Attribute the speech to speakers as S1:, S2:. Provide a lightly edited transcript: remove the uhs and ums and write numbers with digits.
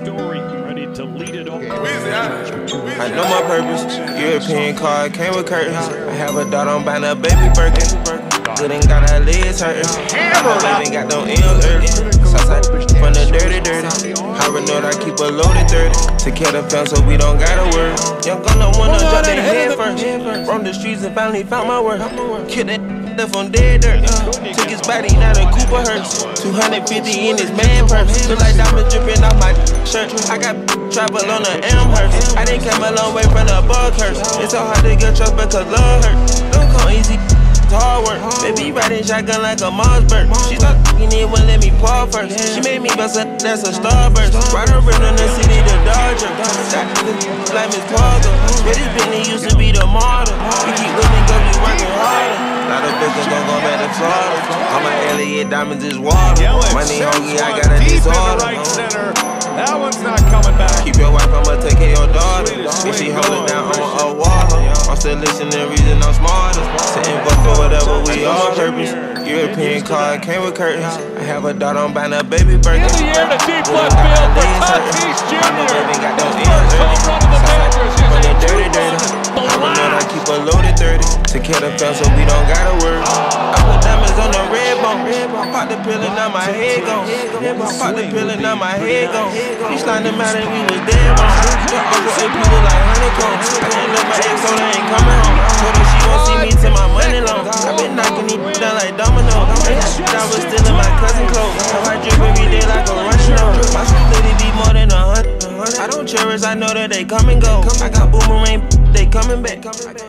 S1: Story ready to lead it over.
S2: I know my purpose. European car came with curtains. I have a daughter, I'm buying a baby Birkin. Good ain't got her legs hurting. I ain't got no M's early. Southside from the dirty. I Renault, I keep a loaded 30. To kill the film so we don't gotta worry. Young gonna wanna drop their head first. Roam the streets and finally found my worth. Killed that left on dead dirt. Took his body, now the Cooper hurts. 250 in his man purse. Look like diamonds dripping off my shirt. I got travel on the Amherst. I didn't come a long way from the bug curse. It's so hard to get trust because love hurt. Don't come easy, it's hard work. Baby riding shotgun like a Mossberg. She thought it wouldn't let me paw first. She made me bust up, that's a starburst. Ride her in the city, the Dodger. Like Miss Parker. Yeah, this Bentley used to be the martyr. We keep winning cause we working harder. Lot of bitches gon' go back to Florida. All my Elliott diamonds is water. Money hungry, I got a disorder.
S1: That one's not coming back.
S2: Keep your wife, I'ma take care of your daughter. If she hold it down, I'ma wall her. I'm still listening, reason I'm smarter. Sitting but for whatever we all purpose. European car came with curtains. I have a daughter, I'm buying a baby Birkin.
S1: In the air to deep left field for Tatis Jr.
S2: Got no M's early. From the dirty. I Renault, I keep a loaded 30. To kill the film so we don't gotta worry. I put diamonds on the red bone. Pop the pill and now my head gone. Pop the pill and now my head gone. He sliding them out and we was dead wrong. The Uncle AP look like honeycombs. I can't let my ex on, I ain't coming home. Told her she won't see me till my money long. I been knocking these down like domino. I was still in my cousin clothes. How I drip every day like a Russian road. My street lady be more than 100. I don't cherish, I know that they come and go. I got boomerang, they coming back.